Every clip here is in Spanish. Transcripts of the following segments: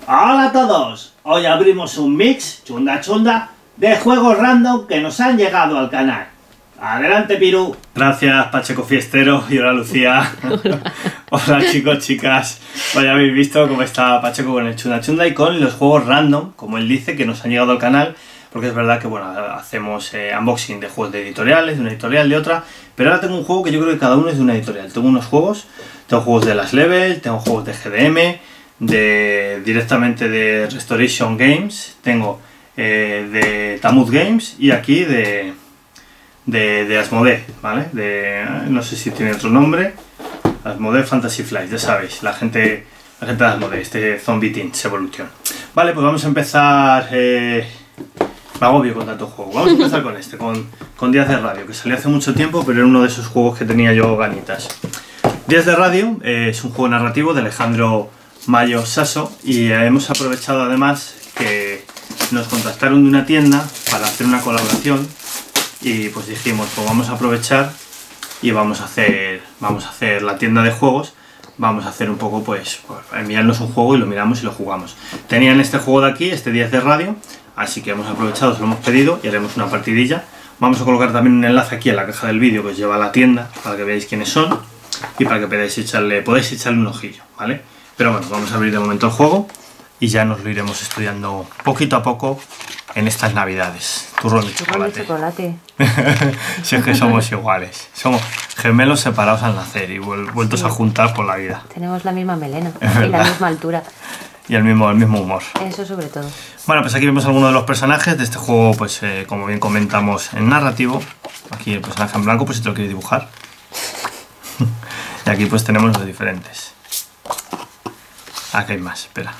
Hola a todos, hoy abrimos un mix chunda chunda de juegos random que nos han llegado al canal. Adelante, Piru. Gracias, Pacheco Fiestero. Y hola, Lucía. Hola, chicos, chicas. Pues ya habéis visto cómo está Pacheco con el chunda chunda y con los juegos random, como él dice, que nos han llegado al canal. Porque es verdad que, bueno, hacemos unboxing de juegos de editoriales, de una editorial, de otra. Pero ahora tengo un juego que yo creo que cada uno es de una editorial. Tengo unos juegos, tengo juegos de Last Level, tengo juegos de GDM, directamente de Restoration Games, tengo de Tamut Games y aquí de Asmodee, ¿vale? No sé si tiene otro nombre. Asmodee Fantasy Flight, ya sabéis, la gente de Asmodee, este Zombie Teens Evolution. Vale, pues vamos a empezar. Me agobio con tanto juego. Vamos a empezar con este, con Días de Radio, que salió hace mucho tiempo, pero era uno de esos juegos que tenía yo ganitas. Días de Radio es un juego narrativo de Alejandro Mayo Sasso y hemos aprovechado además que nos contactaron de una tienda para hacer una colaboración y pues dijimos, pues vamos a aprovechar y vamos a hacer la tienda de juegos, vamos a hacer un poco pues enviarnos un juego y lo miramos y lo jugamos. Tenían este juego de aquí, este Días de Radio, así que hemos aprovechado, se lo hemos pedido y haremos una partidilla. Vamos a colocar también un enlace aquí en la caja del vídeo que os lleva a la tienda para que veáis quiénes son y para que podáis echarle un ojillo, ¿vale? Pero bueno, vamos a abrir de momento el juego y ya nos lo iremos estudiando poquito a poco en estas navidades. Turrón de chocolate. Si es que somos iguales. Somos gemelos separados al nacer y vueltos a juntar por la vida. Tenemos la misma melena y la misma altura. Y el mismo humor. Eso sobre todo. Bueno, pues aquí vemos algunos de los personajes de este juego, pues como bien comentamos, en narrativo. Aquí el personaje en blanco, pues si te lo quieres dibujar. Y aquí pues tenemos los diferentes. Aquí hay más, espera.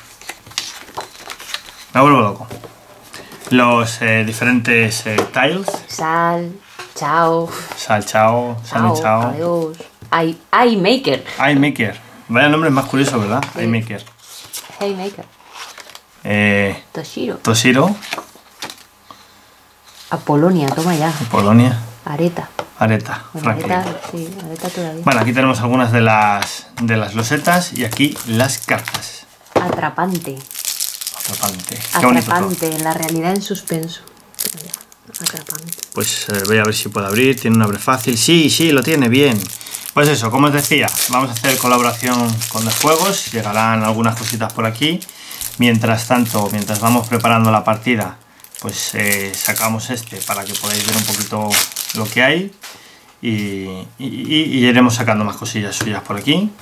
Me vuelvo loco. Los diferentes tiles. Sal, chao. Sal, chao. Sal y chao. Adiós. iMaker. iMaker. Vaya nombre más curioso, ¿verdad? Sí. iMaker. Haymaker. Toshiro. Toshiro. Apolonia, toma ya. Polonia. Areta. Areta. Bueno, Areta todavía. Bueno, aquí tenemos algunas de las losetas y aquí las cartas. Atrapante. Qué Atrapante, en la realidad en suspenso. Atrapante. Pues voy a ver si puedo abrir. Tiene un abre fácil. Sí, lo tiene bien. Pues eso, como os decía, vamos a hacer colaboración con los juegos. Llegarán algunas cositas por aquí. Mientras tanto, mientras vamos preparando la partida, pues sacamos este para que podáis ver un poquito lo que hay. Y iremos sacando más cosillas suyas por aquí.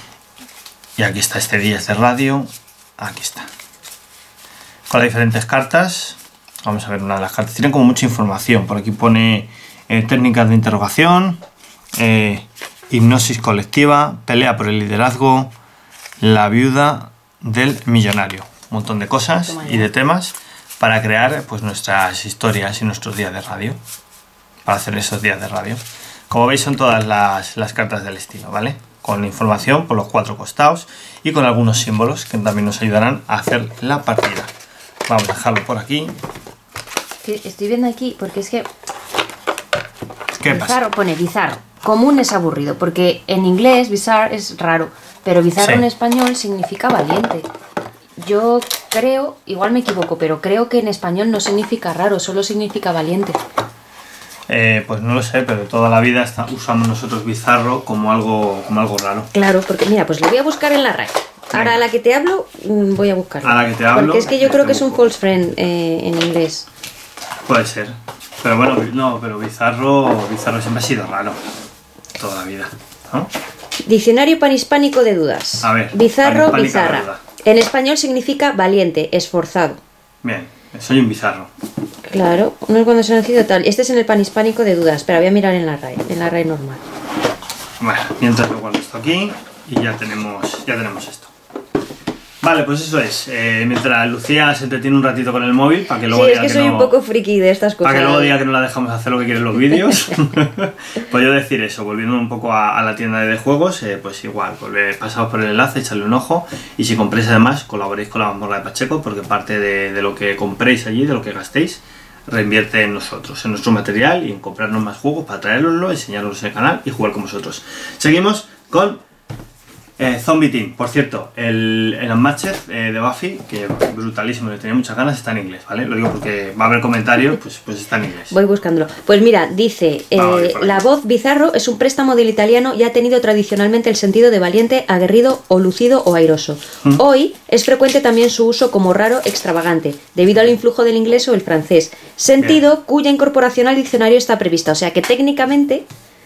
Y aquí está este Días de Radio. Aquí está. Con las diferentes cartas. Vamos a ver una de las cartas. Tienen como mucha información. Por aquí pone técnicas de interrogación, hipnosis colectiva, pelea por el liderazgo, la viuda del millonario. Un montón de cosas y de temas para crear pues nuestras historias y nuestros días de radio. Para hacer esos días de radio. Como veis son todas las cartas del estilo, ¿vale? Con información por los cuatro costados y con algunos símbolos que también nos ayudarán a hacer la partida. Vamos a dejarlo por aquí. Estoy viendo aquí porque es que... ¿Qué bizarro, pasa? pone bizarro. Común es aburrido, porque en inglés bizarro es raro, pero bizarro en español significa valiente. Yo creo, igual me equivoco, pero creo que en español no significa raro, solo significa valiente. Pues no lo sé, pero toda la vida usamos nosotros bizarro como algo raro. Claro, porque mira, pues lo voy a buscar en la RAE. Ahora a la que te hablo, voy a buscarlo. A la que te hablo. Porque es que yo creo que es un false friend en inglés. Puede ser. Pero bueno, no, pero bizarro siempre ha sido raro. Toda la vida, ¿no? Diccionario panhispánico de dudas. A ver. Bizarro, panhispánica de bizarra. duda. En español significa valiente, esforzado. Bien, soy un bizarro. Claro, no es cuando se ha nacido tal. Este es en el panhispánico de dudas. Espera, voy a mirar en la RAE normal. Bueno, mientras me guardo esto aquí y ya tenemos esto. Vale, pues eso es. Mientras Lucía se entretiene un ratito con el móvil para que luego sí, es que soy un poco friki de estas cosas. Para que luego diga que no la dejamos hacer lo que quieren los vídeos. Pues yo decir eso, volviendo un poco a la tienda de juegos, pues igual, pasaos por el enlace, echarle un ojo y si compréis además, colaboréis con la mazmorra de Pacheco porque parte de lo que compréis allí, de lo que gastéis, reinvierte en nosotros, en nuestro material y en comprarnos más juegos para traeroslo, enseñarlos en el canal y jugar con vosotros. Seguimos con Zombie Team, por cierto, el Unmatched de Buffy, que brutalísimo, le tenía muchas ganas, está en inglés, ¿vale? Lo digo porque va a haber comentarios, pues está en inglés. Voy buscándolo. Pues mira, dice, la voz Bizarro es un préstamo del italiano y ha tenido tradicionalmente el sentido de valiente, aguerrido o lucido o airoso. Hoy es frecuente también su uso como raro, extravagante, debido al influjo del inglés o el francés, sentido cuya incorporación al diccionario está prevista. O sea que técnicamente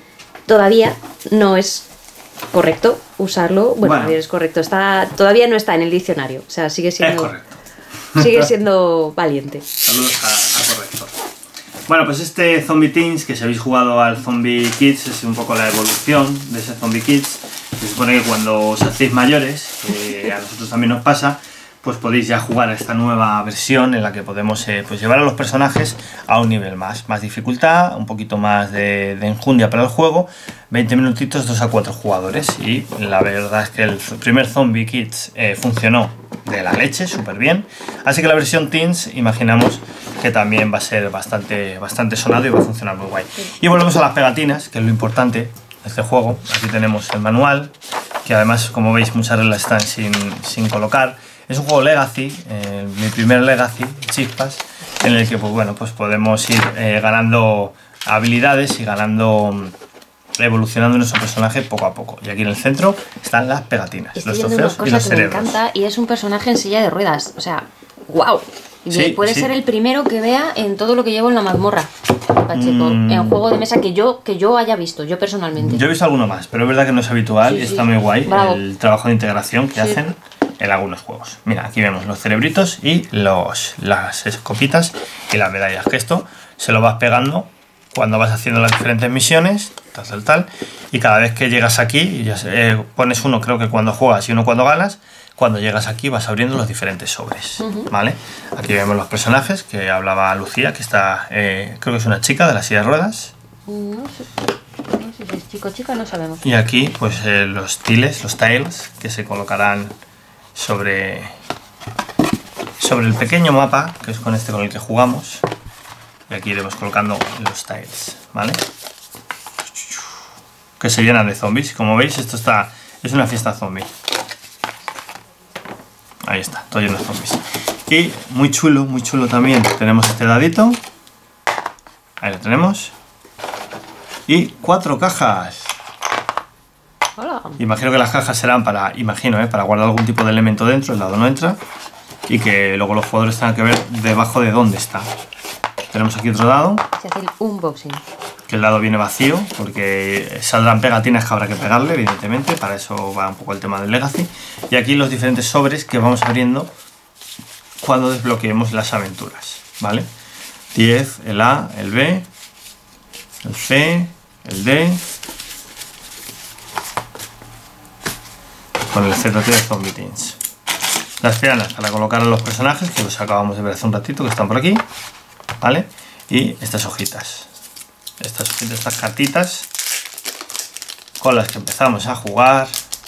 todavía no es correcto usarlo. Bueno, es correcto, todavía no está en el diccionario. O sea, sigue siendo... Es correcto. Sigue siendo valiente. Saludos a correcto. Bueno, pues este Zombie Teens, que si habéis jugado al Zombie Kids, es un poco la evolución de ese Zombie Kids. Se supone que cuando os hacéis mayores, que a nosotros también nos pasa, pues podéis ya jugar a esta nueva versión en la que podemos pues llevar a los personajes a un nivel más dificultad, un poquito más de enjundia para el juego, 20 minutitos, 2 a 4 jugadores, y la verdad es que el primer Zombie Kids funcionó de la leche, súper bien, así que la versión Teens imaginamos que también va a ser bastante sonado y va a funcionar muy guay. Y volvemos a las pegatinas, que es lo importante de este juego. Aquí tenemos el manual, que además, como veis, muchas reglas están sin colocar. Es un juego Legacy, mi primer Legacy, Chispas, en el que pues podemos ir ganando habilidades y evolucionando nuestro personaje poco a poco. Y aquí en el centro están las pegatinas, los trofeos y los cerebros. Me encanta, y es un personaje en silla de ruedas, o sea, wow. Y puede ser el primero que vea en todo lo que llevo en la mazmorra, Pacheco, en juego de mesa que yo haya visto, yo personalmente. Yo he visto alguno más, pero es verdad que no es habitual y está muy guay. Bravo. El trabajo de integración que hacen en algunos juegos. Mira, aquí vemos los cerebritos y las escopitas y las medallas, que esto se lo vas pegando cuando vas haciendo las diferentes misiones, tal, y cada vez que llegas aquí, pones uno creo que cuando juegas y uno cuando ganas. Cuando llegas aquí vas abriendo los diferentes sobres, ¿vale? Aquí vemos los personajes que hablaba Lucía, que está, creo que es una chica de la silla de ruedas. No sé si es chico o chica, no sabemos. Y aquí pues los tiles, que se colocarán sobre el pequeño mapa, que es con el que jugamos. Y aquí iremos colocando los tiles, ¿vale? Que se llenan de zombies. Como veis, esto es una fiesta zombie. Ahí está, todo lleno de zombies. Y muy chulo también, tenemos este dadito. Ahí lo tenemos. Y 4 cajas. Hola. Imagino que las cajas serán para guardar algún tipo de elemento dentro, el dado no entra. Y que luego los jugadores tengan que ver debajo de dónde está. Tenemos aquí otro dado. Se hace el unboxing. Que el dado viene vacío, porque saldrán pegatinas que habrá que pegarle, evidentemente. Para eso va un poco el tema del Legacy. Y aquí los diferentes sobres que vamos abriendo cuando desbloqueemos las aventuras, ¿vale? 10, el A, el B, el C, el D, con el ZT de Zombie Teens. Las pianas para colocar a los personajes, que los acabamos de ver hace un ratito, que están por aquí, ¿vale? Y estas hojitas. Estas cartitas con las que empezamos a jugar.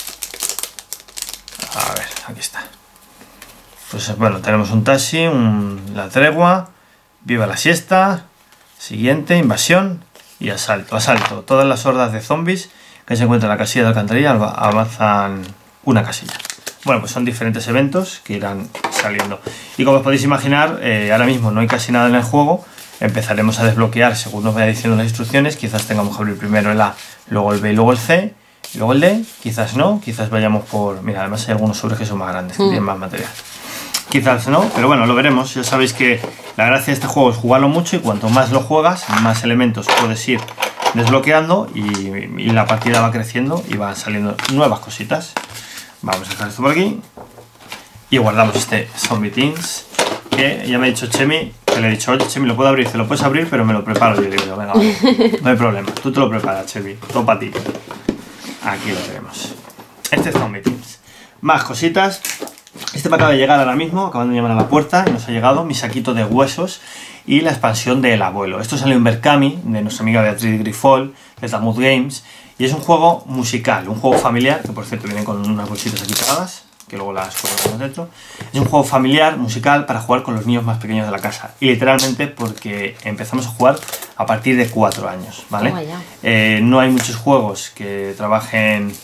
A ver, aquí está. Pues bueno, tenemos un taxi, la tregua, viva la siesta, siguiente, invasión y asalto. Todas las hordas de zombies que se encuentran en la casilla de alcantarilla avanzan una casilla. Bueno, pues son diferentes eventos que irán saliendo. Y como os podéis imaginar, ahora mismo no hay casi nada en el juego. Empezaremos a desbloquear según nos vaya diciendo las instrucciones. Quizás tengamos que abrir primero el A, luego el B y luego el C, y luego el D. Quizás no, quizás vayamos por... Mira, además hay algunos sobres que son más grandes, que tienen más material. Quizás no, pero bueno, lo veremos. Ya sabéis que la gracia de este juego es jugarlo mucho y cuanto más lo juegas, más elementos puedes ir desbloqueando y la partida va creciendo y van saliendo nuevas cositas. Vamos a dejar esto por aquí y guardamos este Zombie Teens, que ya me ha dicho Chemi, que le he dicho, oye Chemi, lo puedo abrir, te lo puedes abrir, pero me lo preparo. Yo digo, venga, vale, no hay problema, tú te lo preparas, Chemi, todo para ti. Aquí lo tenemos. Este es Zombie Teens. Más cositas. Este me acaba de llegar ahora mismo, acaban de llamar a la puerta y nos ha llegado mi saquito de huesos y la expansión del abuelo. Esto salió en Berkami, de nuestra amiga Beatriz Grifol, de Talmud Games, y es un juego musical, un juego familiar, que por cierto vienen con unas bolsitas aquí pegadas, que luego las colocamos dentro. Es un juego familiar, musical, para jugar con los niños más pequeños de la casa. Y literalmente porque empezamos a jugar a partir de 4 años, ¿vale? No hay muchos juegos que trabajen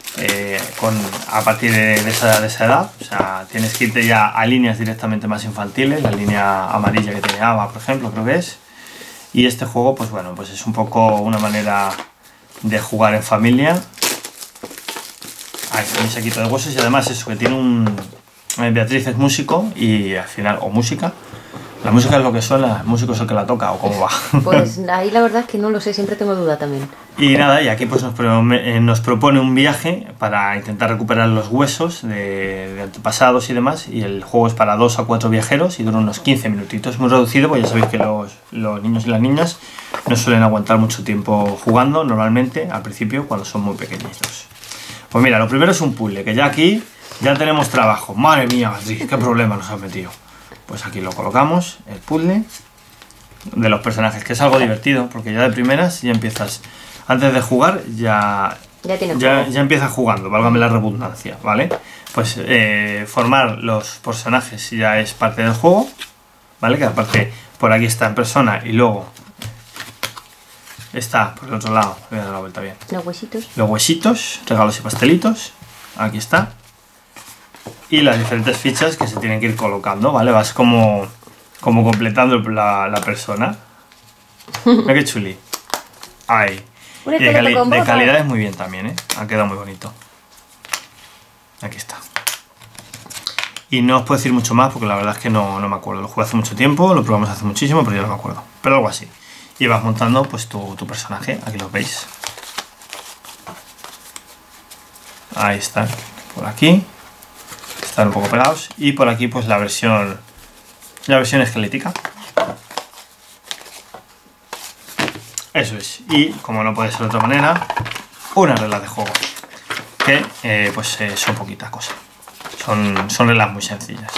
a partir de esa edad. O sea, tienes que irte ya a líneas directamente más infantiles, la línea amarilla que tiene Ava, por ejemplo, creo que es. Y este juego, pues bueno, pues es un poco una manera de jugar en familia. Ahí está mi saquito de huesos y además eso, que tiene un... Beatriz es músico y al final, o música. La música es lo que suena, el músico es el que la toca o cómo va. Pues ahí la verdad es que no lo sé, siempre tengo duda también. Y nada, y aquí pues nos propone un viaje para intentar recuperar los huesos de antepasados y demás. Y el juego es para 2 a 4 viajeros y dura unos 15 minutitos. Muy reducido, pues ya sabéis que los niños y las niñas no suelen aguantar mucho tiempo jugando normalmente al principio cuando son muy pequeñitos. Pues mira, lo primero es un puzzle, que ya aquí ya tenemos trabajo. Madre mía, Beatriz, qué problema nos has metido. Pues aquí lo colocamos, el puzzle de los personajes, que es algo divertido, porque ya de primeras ya empiezas, antes de jugar ya empiezas jugando, válgame la redundancia, ¿vale? Pues formar los personajes ya es parte del juego, ¿vale? Que aparte por aquí está en persona y luego está por el otro lado, voy a dar la vuelta bien. Los huesitos. Los huesitos, regalos y pastelitos, aquí está. Y las diferentes fichas que se tienen que ir colocando, ¿vale? Vas como completando la persona. Mira qué chuli. Ahí. Y de calidad es muy bien también, ¿eh? Ha quedado muy bonito. Aquí está. Y no os puedo decir mucho más porque la verdad es que no me acuerdo. Lo jugué hace mucho tiempo, lo probamos hace muchísimo, pero ya no me acuerdo. Pero algo así. Y vas montando pues tu personaje. Aquí lo veis. Ahí está. Por aquí. Están un poco pegados. Y por aquí pues la versión esquelética. Eso es. Y como no puede ser de otra manera, unas reglas de juego. Que son poquitas cosas. Son reglas muy sencillas.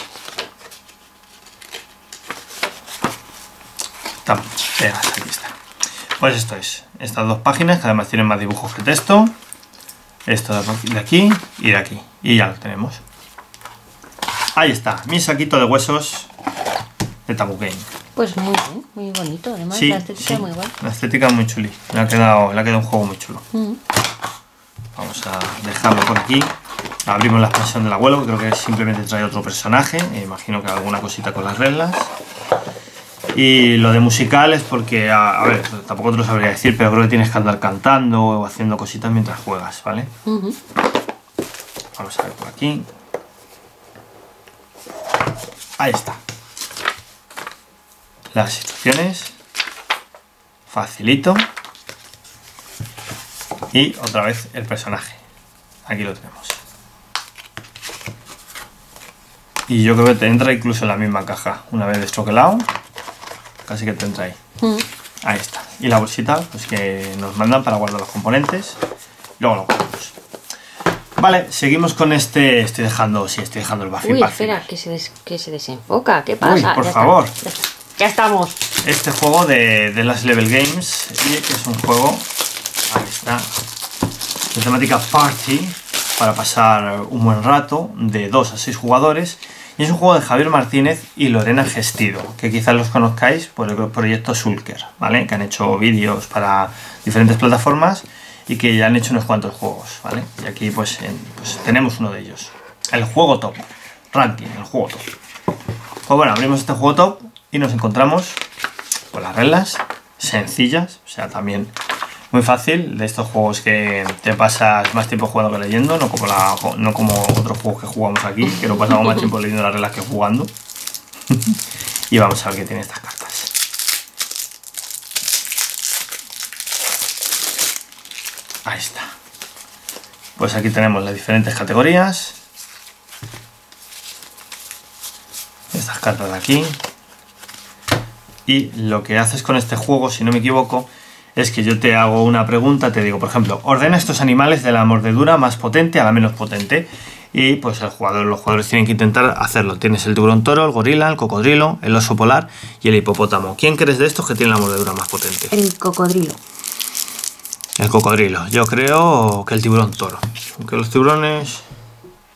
Están pegadas, aquí está. Pues esto es. Estas dos páginas que además tienen más dibujos que texto. Esto de aquí y de aquí. Y ya lo tenemos. Ahí está, mi saquito de huesos de Taboo Game. Pues muy bien, muy bonito. Además, sí, la estética es muy guay. La estética es muy chuli. Le ha quedado un juego muy chulo. Vamos a dejarlo por aquí. Abrimos la expansión del abuelo, que creo que simplemente trae otro personaje. Imagino que alguna cosita con las reglas. Y lo de musical es porque, a ver, tampoco te lo sabría decir, pero creo que tienes que andar cantando o haciendo cositas mientras juegas, ¿vale? Vamos a ver por aquí. Ahí está. Las instrucciones. Facilito. Y otra vez el personaje. Aquí lo tenemos. Y yo creo que te entra incluso en la misma caja. Una vez destroquelado, casi que te entra ahí. Ahí está. Y la bolsita pues que nos mandan para guardar los componentes. Luego lo guardamos. Vale, seguimos con este. Estoy dejando el Buffy. Uy, espera, que se desenfoca. ¿Qué pasa? Uy, por favor. Ya estamos. Este juego de Last Level Games, y que es un juego, ahí está, de temática party, para pasar un buen rato, de 2 a 6 jugadores. Y es un juego de Javier Martínez y Lorena Gestido, que quizás los conozcáis por el proyecto Sulker, ¿vale? Que han hecho vídeos para diferentes plataformas y que ya han hecho unos cuantos juegos, ¿vale? Y aquí pues tenemos uno de ellos. El juego top. Ranking, el juego top. Pues bueno, abrimos este juego top y nos encontramos con las reglas sencillas, o sea, también muy fácil, de estos juegos que te pasas más tiempo jugando que leyendo, no como otros juegos que jugamos aquí, que no pasamos más tiempo leyendo las reglas que jugando. Y vamos a ver qué tiene estas cartas. Ahí está. Pues aquí tenemos las diferentes categorías. Estas cartas de aquí. Y lo que haces con este juego, si no me equivoco, es que yo te hago una pregunta, te digo, por ejemplo, ordena estos animales de la mordedura más potente a la menos potente. Y pues los jugadores tienen que intentar hacerlo. Tienes el tiburón toro, el gorila, el cocodrilo, el oso polar y el hipopótamo. ¿Quién crees de estos que tiene la mordedura más potente? El cocodrilo. El cocodrilo. Yo creo que el tiburón toro. Aunque los tiburones...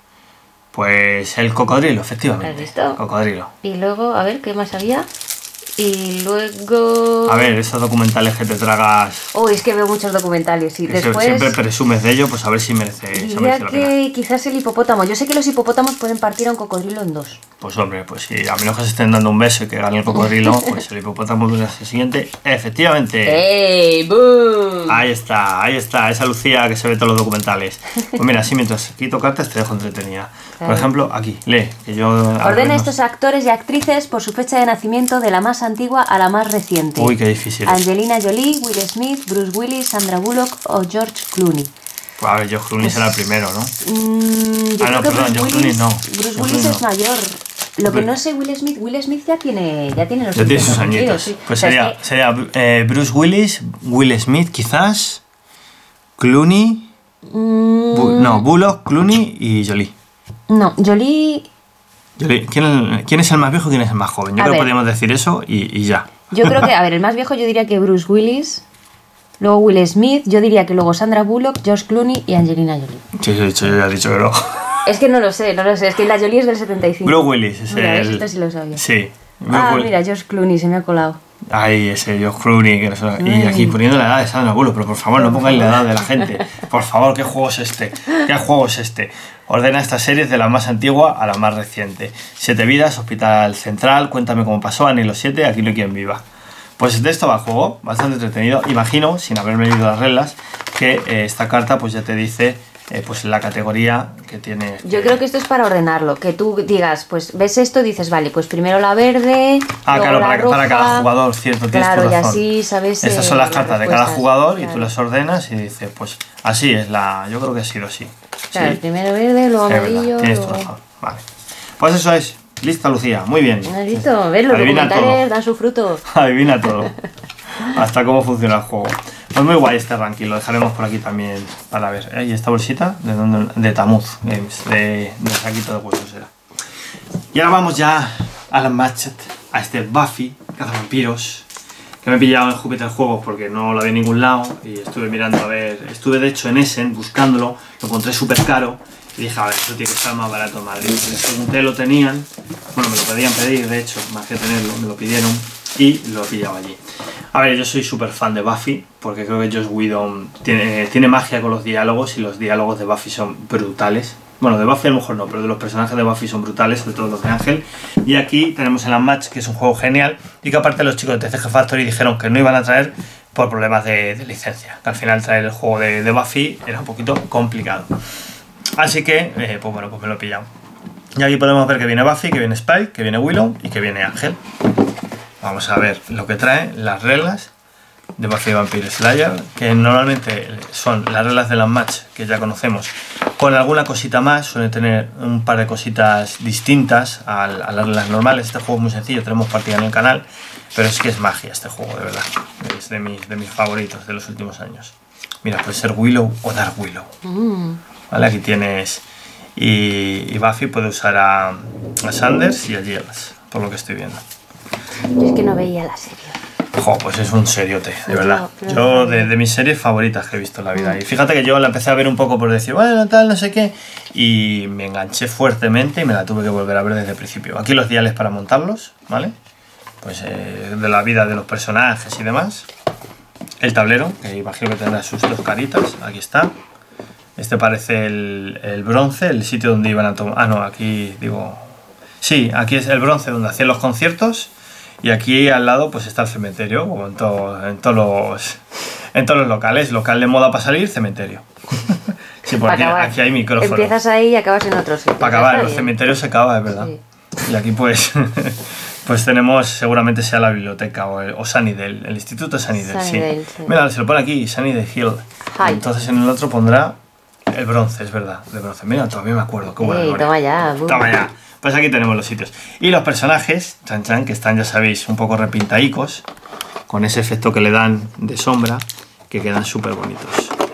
Pues el cocodrilo, efectivamente. ¿Has visto? Cocodrilo. Y luego, a ver, ¿qué más había? Y luego... A ver, esos documentales que te tragas... Oh, es que veo muchos documentales, sí. Después... Siempre presumes de ello, pues a ver si merece diría la pena. que quizás el hipopótamo. Yo sé que los hipopótamos pueden partir a un cocodrilo en dos. Pues hombre, pues si a menos que se estén dando un beso y que gane el cocodrilo, pues el hipopótamo es el siguiente. ¡Efectivamente! ¡Ey! ¡Boom! Ahí está, esa Lucía que se ve todos los documentales. Pues mira, así mientras quito cartas te dejo entretenida. Claro. Por ejemplo, aquí, lee, que yo... Ordena estos actores y actrices por su fecha de nacimiento de la más antigua a la más reciente. Uy, qué difícil. Angelina Jolie, Will Smith, Bruce Willis, Sandra Bullock o George Clooney. Pues a ver, George Clooney será el primero, ¿no? Yo creo que George Clooney no. Bruce Willis es mayor. Lo que no sé, Will Smith ya tiene los ya tiene sus añitos. Sí. Pues o sea, sería Bruce Willis, Will Smith quizás, Clooney, Bullock, Clooney y Jolie. No, Jolie... ¿Quién es el más viejo y quién es el más joven? Yo creo que podríamos decir eso y ya. Yo creo que, a ver, el más viejo yo diría que Bruce Willis, luego Will Smith, yo diría que luego Sandra Bullock, George Clooney y Angelina Jolie. Sí, yo ya he dicho que no. Es que no lo sé, es que la Jolie es del 75. Bruce Willis, ese mira, esto sí lo sabía. Sí. Mira, George Clooney, se me ha colado. Ay, ese George Clooney, que no sé. Y aquí poniendo la edad de Sandra Bullock, pero por favor no pongáis la edad de la gente. Por favor, ¿qué juego es este? ¿Qué juego es este? Ordena estas series de la más antigua a la más reciente. 7 vidas, Hospital Central, Cuéntame cómo pasó, Anhelo 7, Aquí no hay quien viva. Pues de esto va el juego, bastante entretenido. Imagino, sin haberme leído las reglas, que esta carta pues ya te dice pues la categoría que tiene. Yo creo que esto es para ordenarlo, que tú digas, pues ves esto y dices, vale, pues primero la verde, luego claro, la roja, para cada jugador, cierto, tienes claro, tu razón. y así sabes. Estas son las cartas de cada jugador, claro. Y tú las ordenas y dices, pues así es la. Yo creo que ha sido así. Claro, ¿Sí? primero verde, luego amarillo. Tienes tu razón. Vale. Pues eso es. Lista, Lucía. Muy bien. ¿Has visto? ¿Ves? Los Adivina documentales todo. dan su fruto. Adivina todo. Hasta cómo funciona el juego. Pues muy guay este ranking, lo dejaremos por aquí también para ver. ¿Y esta bolsita? ¿De dónde? De Tamuz Games, de saquito de huesos era. Y ahora vamos ya a la match, a este Buffy, cazavampiros, que me he pillado en Júpiter Juegos porque no lo había en ningún lado y estuve mirando a ver, estuve de hecho en Essen buscándolo, lo encontré súper caro y dije, a ver, esto tiene que estar más barato en Madrid. Les pregunté, lo tenían, bueno, me lo podían pedir, de hecho, más que tenerlo, me lo pidieron y lo he pillado allí. A ver, yo soy súper fan de Buffy, porque creo que Joss Whedon tiene magia con los diálogos y los diálogos de Buffy son brutales. Bueno, de Buffy a lo mejor no, pero de los personajes de Buffy son brutales, sobre todo los de Ángel. Y aquí tenemos el Unmatched, que es un juego genial y que aparte los chicos de TCG Factory dijeron que no iban a traer por problemas de licencia, que al final traer el juego de Buffy era un poquito complicado. Así que, pues bueno, pues me lo he pillado. Y aquí podemos ver que viene Buffy, que viene Spike, que viene Willow y que viene Ángel. Vamos a ver lo que trae, las reglas de Buffy Vampire Slayer, que normalmente son las reglas de la match que ya conocemos, con alguna cosita más, suele tener un par de cositas distintas a las reglas normales. Este juego es muy sencillo, tenemos partida en el canal, pero es que es magia este juego, de verdad. Es de mis favoritos de los últimos años. Mira, puede ser Willow o Dark Willow. Vale, aquí tienes... Y Buffy puede usar a Sanders y a Giles, por lo que estoy viendo. Yo es que no veía la serie. Jo, pues es un seriote, de verdad. Yo de mis series favoritas que he visto en la vida. Y fíjate que yo la empecé a ver un poco por decir, bueno, tal, no sé qué. Y me enganché fuertemente y me la tuve que volver a ver desde el principio. Aquí los diales para montarlos, ¿vale? Pues de la vida de los personajes y demás. El tablero, que imagino que tendrá sus dos caritas. Aquí está. Este parece el bronce, el sitio donde iban a tomar... Ah, no, aquí digo... Sí, aquí es el bronce donde hacían los conciertos. Y aquí al lado pues está el cementerio, como en todos los locales. Local de moda para salir, cementerio. Sí, porque aquí hay micrófono. Empiezas ahí y acabas en otro sitio. Para acabar, en los cementerios se acaba, es verdad. Sí. Y aquí pues, pues tenemos, seguramente sea la biblioteca o Sunnydale, el instituto Sunnydale, sí. Mira, se lo pone aquí, Sunnydale Hill. Entonces en el otro pondrá el bronce, es verdad, de bronce. Mira, todavía me acuerdo, qué buena toma ya. Toma ya. Pues aquí tenemos los sitios. Y los personajes, chan chan, que están, ya sabéis, un poco repintaicos, con ese efecto que le dan de sombra, que quedan súper bonitos.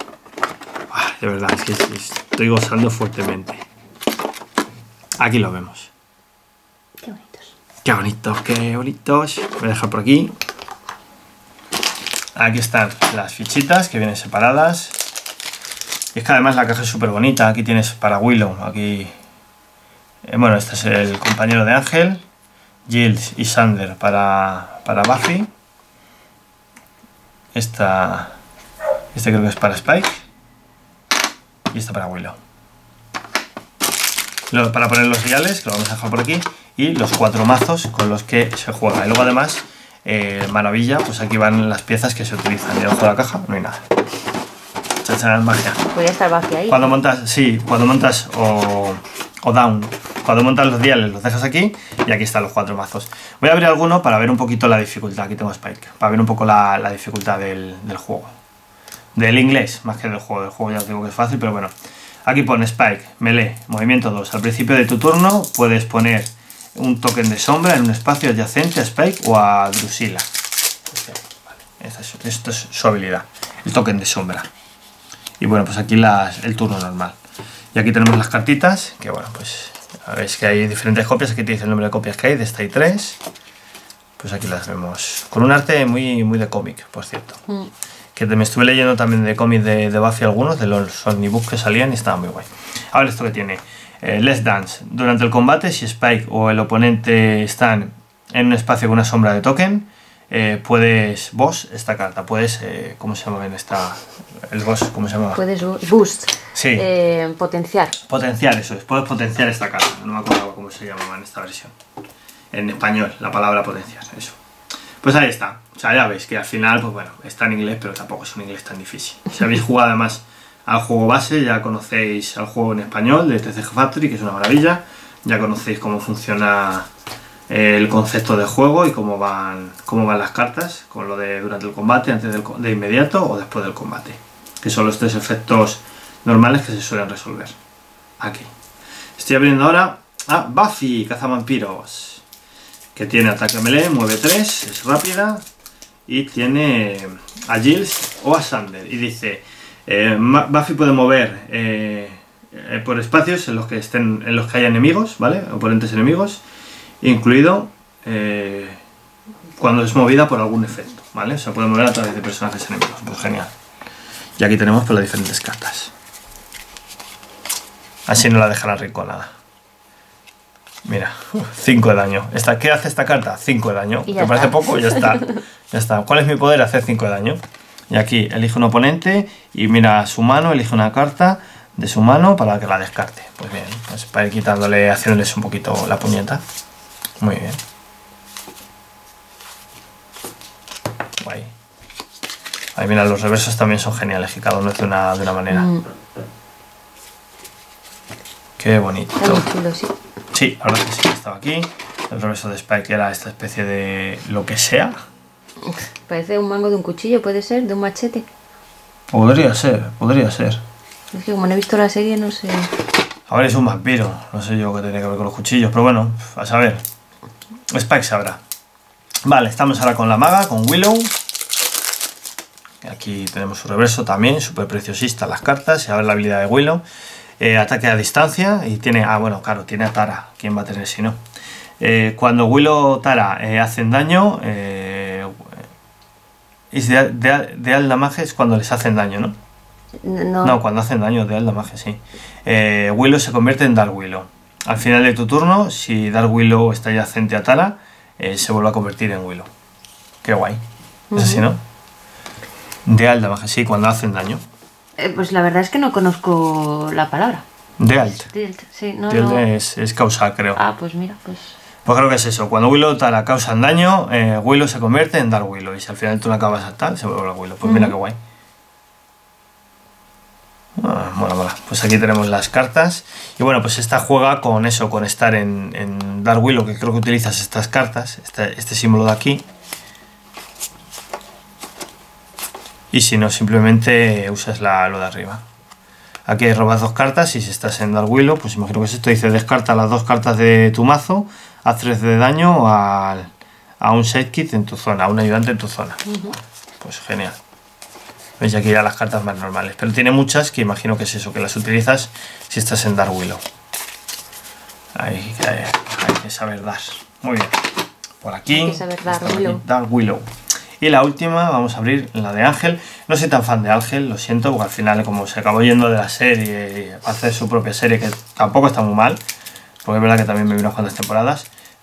De verdad, es que estoy gozando fuertemente. Aquí lo vemos. Qué bonitos. Qué bonitos, qué bonitos. Voy a dejar por aquí. Aquí están las fichitas que vienen separadas. Y es que además la caja es súper bonita. Aquí tienes para Willow, aquí... Bueno, este es el compañero de Ángel. Giles y Xander para Buffy. Este creo que es para Spike. Y esta para Willow. Para poner los viales, que lo vamos a dejar por aquí. Y los 4 mazos con los que se juega. Y luego además, maravilla, pues aquí van las piezas que se utilizan. Y debajo de la caja no hay nada. Chachán, magia. Podría estar Buffy ahí. Cuando montas o down, cuando montas los diales los dejas aquí y aquí están los 4 mazos. Voy a abrir alguno para ver un poquito la dificultad. Aquí tengo Spike, para ver un poco la dificultad del juego. Del inglés, más que del juego. Del juego ya os digo que es fácil, pero bueno. Aquí pone Spike, melee, movimiento 2. Al principio de tu turno puedes poner un token de sombra en un espacio adyacente a Spike o a Drusilla. Vale, esto es su habilidad, el token de sombra. Y bueno, pues aquí el turno normal. Y aquí tenemos las cartitas, que bueno, pues veis que hay diferentes copias. Aquí te dice el número de copias que hay, de esta hay 3. Pues aquí las vemos, con un arte muy de cómic, por cierto. Que me estuve leyendo también de cómics de Buffy algunos, de los omnibooks que salían y estaban muy guay. Ahora esto que tiene, Let's Dance. Durante el combate, si Spike o el oponente están en un espacio con una sombra de token, puedes boss esta carta, puedes, ¿cómo se llama en esta? El boss, ¿cómo se llama? Puedes boost. Sí. Potenciar. Potenciar, eso es, puedes potenciar esta carta. No me acuerdo cómo se llamaba en esta versión. En español, la palabra potenciar, eso. Pues ahí está. O sea, ya veis que al final, pues bueno, está en inglés, pero tampoco es un inglés tan difícil. Si habéis jugado además al juego base, ya conocéis al juego en español de TCG Factory, que es una maravilla. Ya conocéis cómo funciona el concepto de juego y cómo van las cartas, con lo de durante el combate, antes de inmediato o después del combate. Que son los 3 efectos normales que se suelen resolver. Aquí. Estoy abriendo ahora a Buffy, cazavampiros, que tiene ataque melee, mueve 3, es rápida. Y tiene a Giles o a Xander. Y dice, Buffy puede mover por espacios en los que haya enemigos, ¿vale? Oponentes enemigos, incluido cuando es movida por algún efecto, ¿vale? O sea, puede mover a través de personajes enemigos. Pues genial. Y aquí tenemos pues las diferentes cartas. Así no la dejará rinconada. Mira, 5 de daño. ¿Qué hace esta carta? 5 de daño. ¿Te parece poco? Ya está. Ya está. ¿Cuál es mi poder? Hacer 5 de daño. Y aquí elige un oponente y mira su mano, elige una carta de su mano para que la descarte. Pues bien, pues para ir quitándole, haciéndoles un poquito la puñeta. Muy bien. Guay. Ahí mira, los reversos también son geniales, que cada uno hace de una manera. Qué bonito. Está muy chulo, sí. Sí, ahora que sí, estaba aquí. El reverso de Spike era esta especie de lo que sea. Parece un mango de un cuchillo, puede ser, de un machete. Podría ser, podría ser. Es que como no he visto la serie, no sé. Ahora es un vampiro, no sé yo qué tiene que ver con los cuchillos, pero bueno, a saber. Spike sabrá. Vale, estamos ahora con la maga, con Willow. Aquí tenemos su reverso también, súper preciosista las cartas. Y a ver la habilidad de Willow. Ataque a distancia y tiene... Ah, bueno, claro, tiene a Tara. ¿Quién va a tener si no? Cuando Willow o Tara hacen daño... de al damage es cuando les hacen daño, ¿no? No, cuando hacen daño de al damage, sí. Willow se convierte en Dark Willow. Al final de tu turno, si Dark Willow está adyacente a Tara, se vuelve a convertir en Willow. Qué guay. ¿Es así, no? De al damage, sí, cuando hacen daño. Pues la verdad es que no conozco la palabra. Dealt. Sí, no, Dealt no. Es causar, creo. Ah, pues mira, pues... Pues creo que es eso. Cuando Willow o Tara causan daño, Willow se convierte en Dark Willow. Y si al final tú no acabas a tal, se vuelve a Willow. Pues mira qué guay. Mola, mola. Pues aquí tenemos las cartas. Y bueno, pues esta juega con eso, con estar en Dark Willow, que creo que utilizas estas cartas, este símbolo de aquí. Y si no, simplemente usas lo de arriba. Aquí robas 2 cartas y si estás en Dark Willow, pues imagino que es esto. Dice, descarta las 2 cartas de tu mazo, haz 3 de daño a un sidekick en tu zona, a un ayudante en tu zona. Pues genial. Veis aquí ya las cartas más normales. Pero tiene muchas que imagino que es eso, que las utilizas si estás en Dark Willow. Hay que saber dar. Muy bien. Por aquí. Hay que saber dar, Willow. Dark Willow. Y la última, vamos a abrir la de Ángel. No soy tan fan de Ángel, lo siento, porque al final, como se acabó yendo de la serie, hace su propia serie, que tampoco está muy mal, porque es verdad que también me vi unas cuantas temporadas,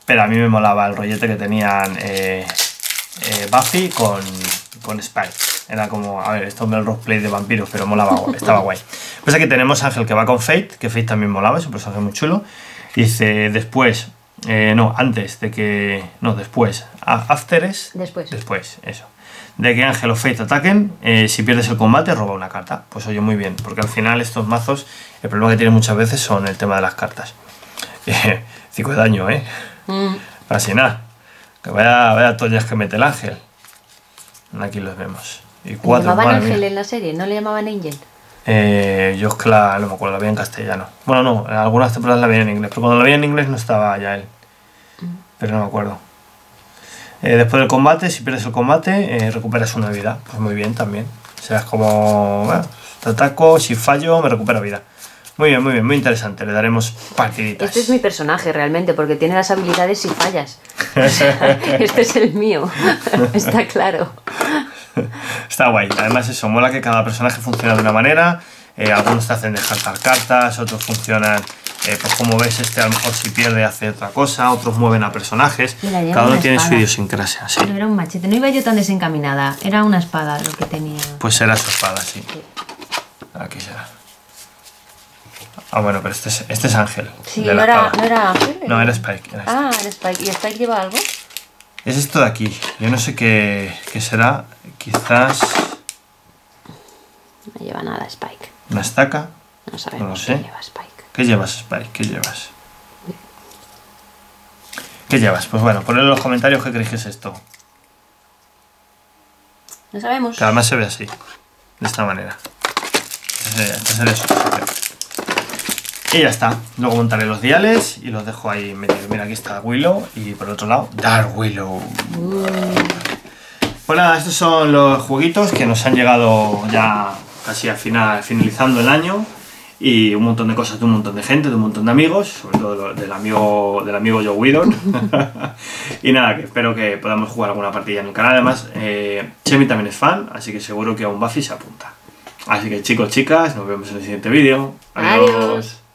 pero a mí me molaba el rollete que tenían Buffy con Spike. Era como, a ver, esto es el roleplay de vampiros, pero molaba, estaba guay. Pues aquí tenemos a Ángel que va con Fate, que Fate también molaba, es un personaje muy chulo. Dice, después, no, antes de que, no, después, after es... Después, eso. De que Ángel o Fate ataquen, si pierdes el combate, roba una carta. Pues oye, muy bien, porque al final estos mazos, el problema que tienen muchas veces son el tema de las cartas. 5 de daño, Así nada. Que vaya tollas que mete el Ángel. Aquí los vemos. Y 4, ¿Le llamaban Ángel en la serie? ¿No le llamaban Angel? Yo es que no me acuerdo, la vi en castellano. Bueno, no, en algunas temporadas la vi en inglés, pero cuando la vi en inglés no estaba ya él. Pero no me acuerdo. Después del combate, si pierdes el combate, recuperas una vida. Pues muy bien también. O sea, es como, bueno, te ataco, si fallo, me recupero vida. Muy bien, muy interesante. Le daremos partiditas. Este es mi personaje realmente, porque tiene las habilidades si fallas. O sea, este es el mío. Está claro. Está guay. Además eso, mola que cada personaje funciona de una manera. Algunos te hacen descartar cartas, otros funcionan, pues como ves, a lo mejor si pierde hace otra cosa, otros mueven a personajes. Mira, cada uno tiene su idiosincrasia. Sí. Pero era un machete, no iba yo tan desencaminada. Era una espada lo que tenía. Pues era su espada, sí. Aquí será. Ah, bueno, pero este es Ángel. Sí, ¿no era Ángel? No, era Spike. Era Spike. ¿Y Spike lleva algo? Es esto de aquí. Yo no sé qué será. Quizás... No lleva nada Spike. ¿Una estaca? No sabemos no lo sé. qué lleva Spike. ¿Qué llevas, Spike? ¿Qué llevas? Pues bueno, poned en los comentarios qué creéis que es esto. No sabemos. Que además se ve así. De esta manera. Este sería su posición. Y ya está. Luego montaré los diales y los dejo ahí metidos. Mira, aquí está Willow y por el otro lado Dark Willow. Pues nada, estos son los jueguitos que nos han llegado ya casi al final, finalizando el año. Y un montón de cosas de un montón de gente, de un montón de amigos, sobre todo del amigo Joe Whedon. Y nada, que espero que podamos jugar alguna partida en el canal. Además, Chemi también es fan, así que seguro que a un Buffy se apunta. Así que chicos, chicas, nos vemos en el siguiente vídeo. Adiós.